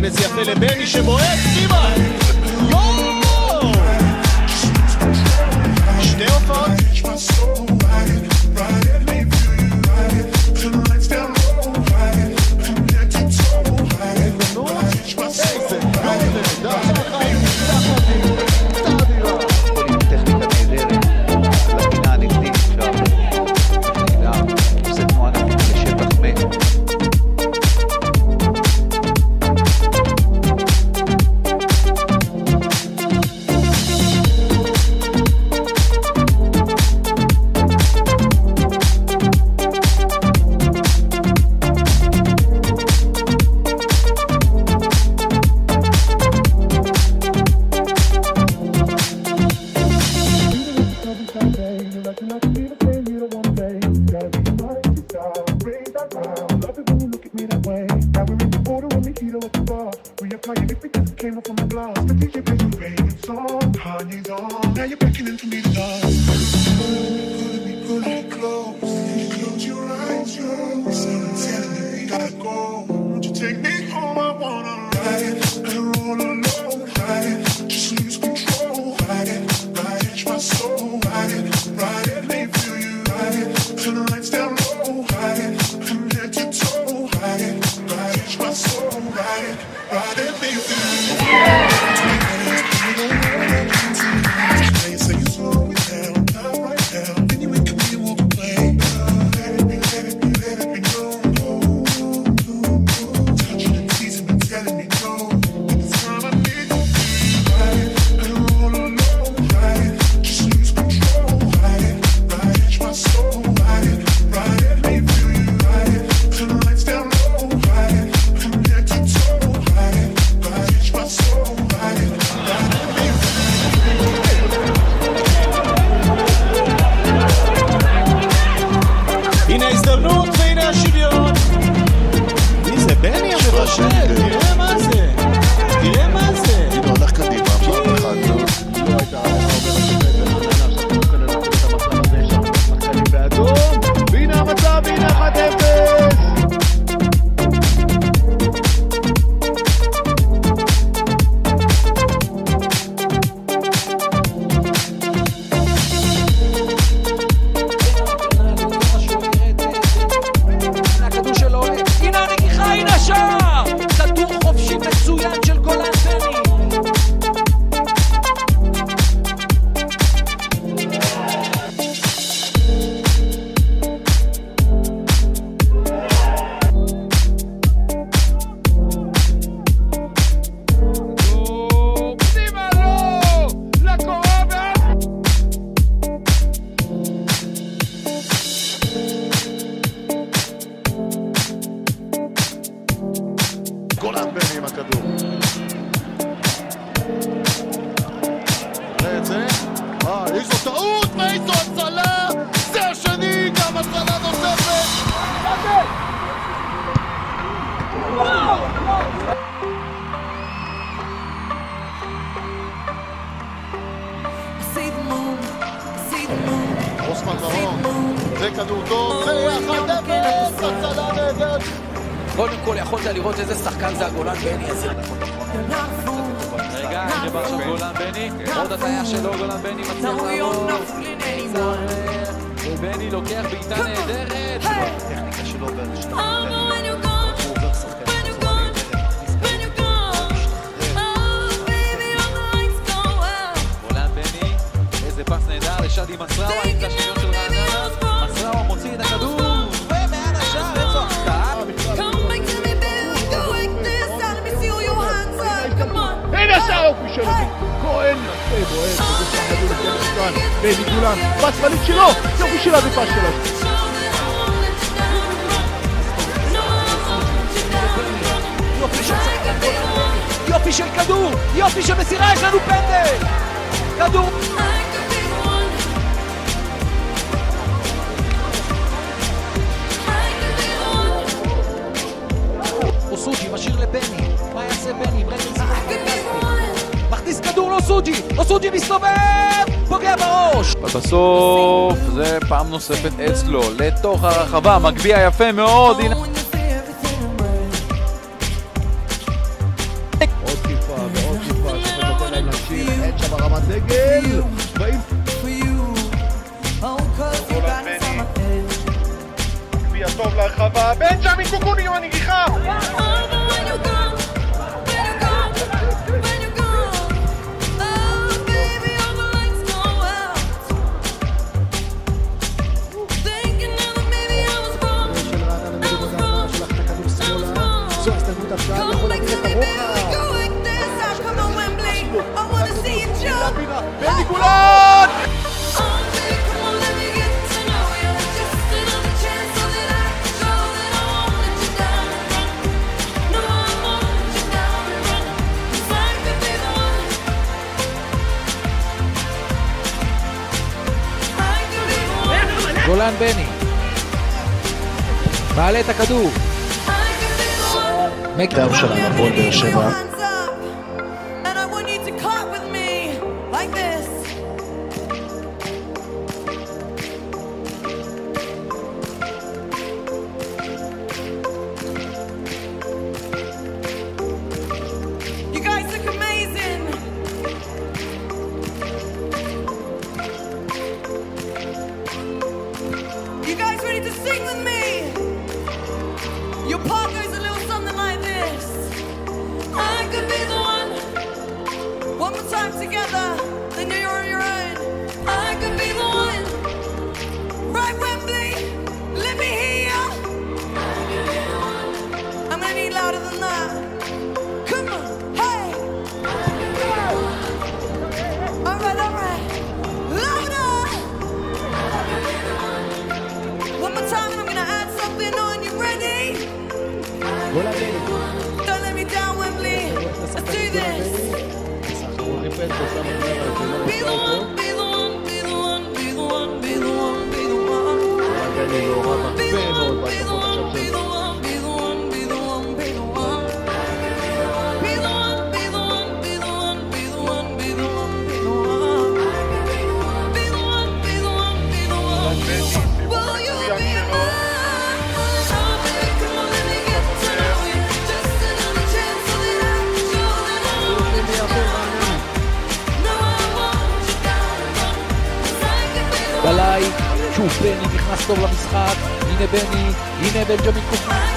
נותן איזה יפה לבני שבועט פנימה. יואו! שתי הופעות. גולן בני עם הכדור. ראה את זה. איזו טעות ואיזו הצלה. זה השני, גם הצלה נוספת. רוסמן ברון. זה כדור טוב. זה 1-0. הצלה נהדרת. קודם כל יכולת לראות איזה שחקן זה הגולן בני הזה. רגע, הנה בא של גולן בני, עוד הטעיה שלו, גולן בני מצליח לעבור. ובני לוקח בעיטה נהדרת. הטכניקה שלו באיזשהו גולן בני, איזה פס נהדר לשדי מסראווה עם את השוויון של רעננה. מסראווה מוציא את הכדור ומעל השער אין זו החטאה. הנה השער יופי שלו, כהן נפה בועט, וזה שהכדור לכנס כאן, בני גולן, פס מליק שלו, יופי של עדיפה שלו. יופי של כדור, יופי של מסירה, יש לנו פנדל! כדור! אוסוג'י משאיר לבני, מה יעשה בני? מכניס כדור לאוסוג'י, אוסוג'י מסתובב, פוגע בראש. בסוף זה פעם נוספת אצלו לתוך הרחבה, מגביע יפה מאוד. הבא, בנג'מין קוקוני עם הנגיחה! זו הסתלמות הפשעה, יכול להגיד את הרוחב. בני גולן! גולן בני מעלה את הכדור מקדאו של הפועל באר שבע. You guys ready to sing with me? Your part goes a little something like this. I could be the one. One more time together, then you're on your own. I could be the one. Right, Wembley, let me hear ya. I'm gonna need louder than that. Come on, hey. All right, louder. One more time and I'm gonna add something on. You ready? Don't let me down, Wembley. Let's do this. Be the one, be the one, be the one, be the one, be the one, be the one. Be the one, be the one, be the one, be the one, be the one, be the one. Be the one, be the one, be the one, be the one, be the one, be the one. Be the one, be the one, be the one. Will you be mine? בליי, שוב בני נכנס טוב למשחק, הנה בני, הנה בנג'מין קוקוני